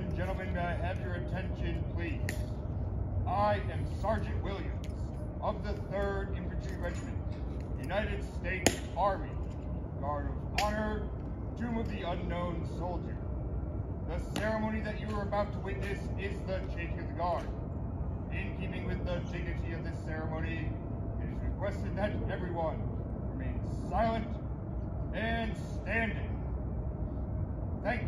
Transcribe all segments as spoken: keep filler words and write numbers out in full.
and gentlemen, may I have your attention, please? I am Sergeant Williams of the third Infantry Regiment, United States Army, Guard of Honor, Tomb of the Unknown Soldier. The ceremony that you are about to witness is the changing of the guard. In keeping with the dignity of this ceremony, it is requested that everyone remain silent and standing. Thank you.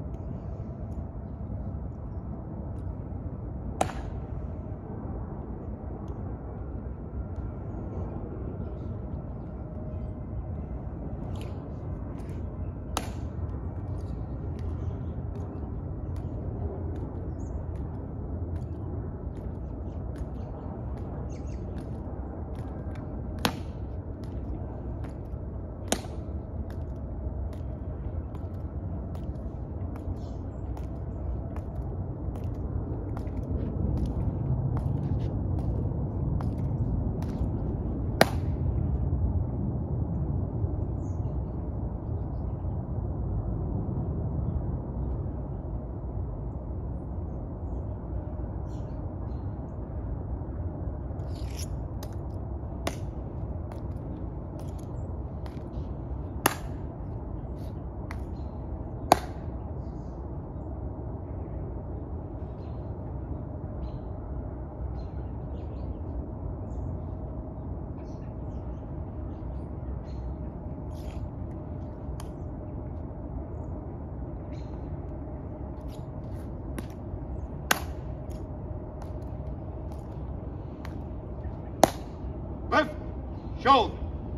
Left shoulder,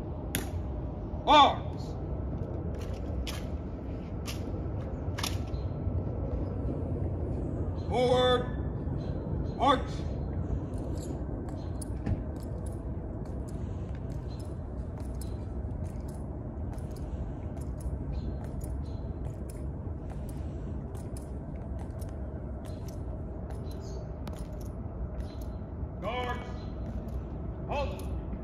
arms, forward, march. Guards, halt.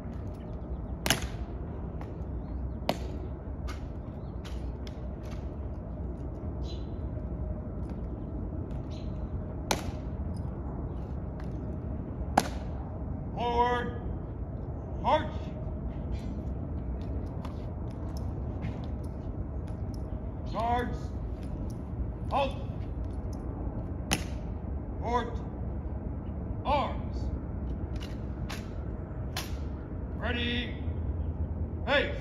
Forward, march. Guards, halt. Fort, arms. Ready, face.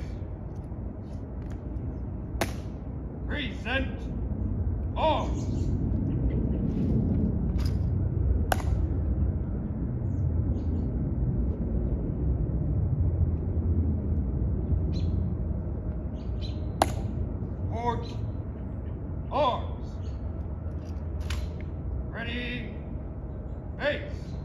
Present, arms. Fort, arms. Ready, face.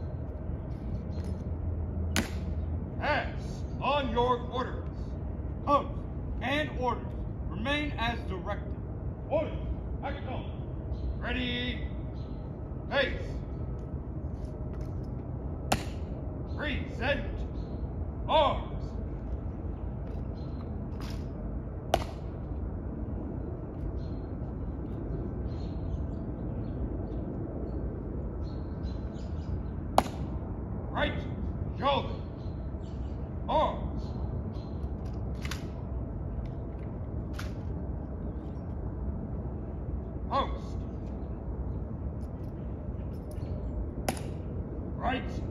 Pass on your orders. Post and orders remain as directed. Orders, action. Ready, face. Present, arms. Right shoulder, arms. Post. Right